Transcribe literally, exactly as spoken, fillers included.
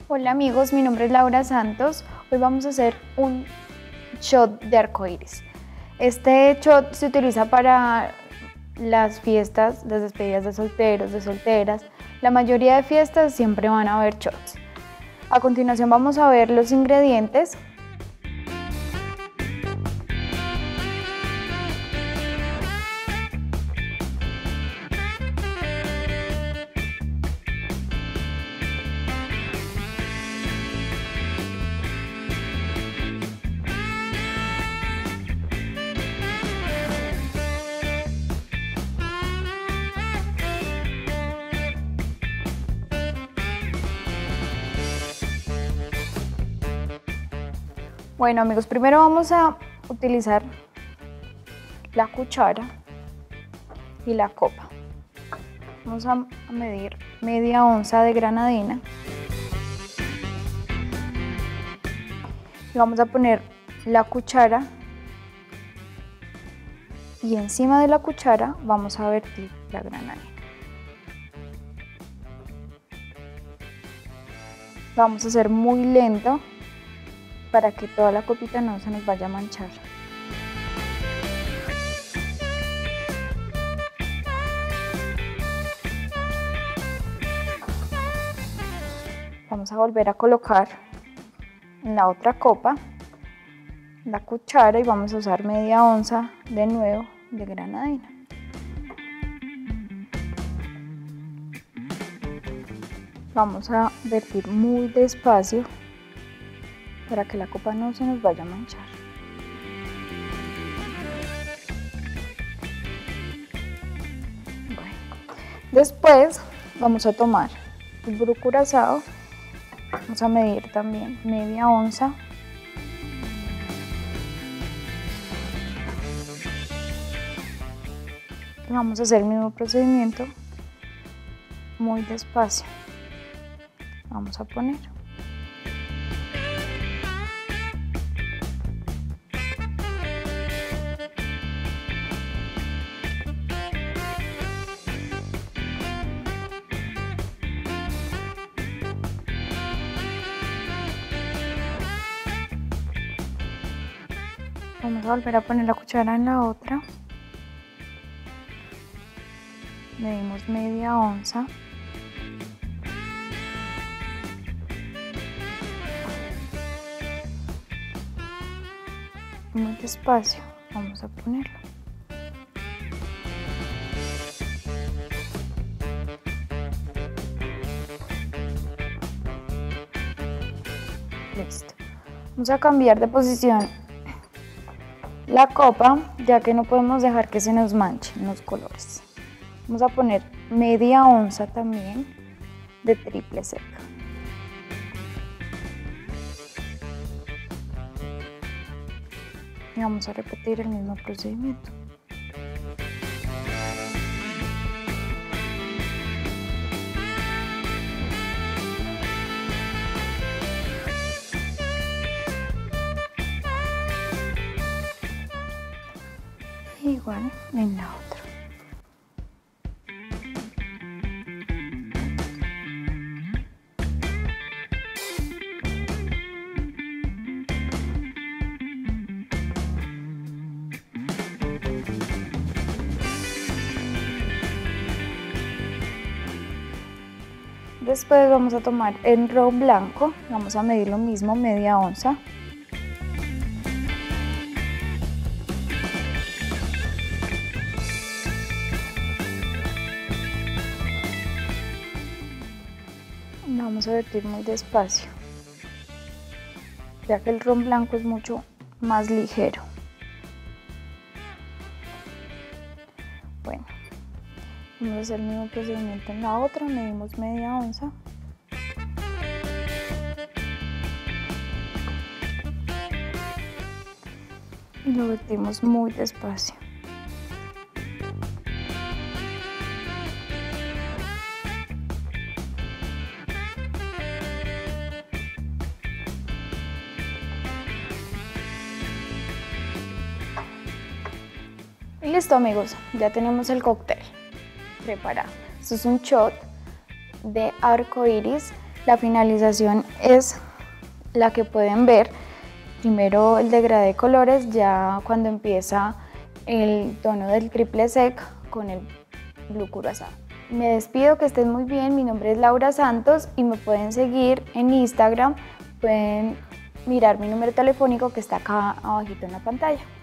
Hola amigos, mi nombre es Laura Santos. Hoy vamos a hacer un shot de arcoíris. Este shot se utiliza para las fiestas, las despedidas de solteros, de solteras. La mayoría de fiestas siempre van a haber shots. A continuación vamos a ver los ingredientes. Bueno amigos, primero vamos a utilizar la cuchara y la copa. Vamos a medir media onza de granadina y vamos a poner la cuchara y encima de la cuchara vamos a vertir la granadina. Vamos a hacer muy lento para que toda la copita no se nos vaya a manchar. Vamos a volver a colocar en la otra copa la cuchara y vamos a usar media onza de nuevo de granadina. Vamos a vertir muy despacio para que la copa no se nos vaya a manchar. Bueno, después vamos a tomar el Brut Curazao, vamos a medir también media onza. Y vamos a hacer el mismo procedimiento muy despacio. Vamos a poner. Vamos a volver a poner la cuchara en la otra. Medimos media onza. Muy despacio vamos a ponerlo. Listo. Vamos a cambiar de posición la copa, ya que no podemos dejar que se nos manchen los colores. Vamos a poner media onza también de triple sec. Y vamos a repetir el mismo procedimiento. Igual en la otra. Después vamos a tomar el ron blanco, vamos a medir lo mismo, media onza. Vamos a vertir muy despacio, ya que el ron blanco es mucho más ligero. Bueno, vamos a hacer el mismo procedimiento en la otra, medimos media onza. Y lo vertimos muy despacio. Y listo amigos, ya tenemos el cóctel preparado. Esto es un shot de arcoíris La finalización es la que pueden ver. Primero el degradé de colores, ya cuando empieza el tono del triple sec con el blue curazao. Me despido, que estén muy bien. Mi nombre es Laura Santos y me pueden seguir en Instagram. Pueden mirar mi número telefónico que está acá abajito en la pantalla.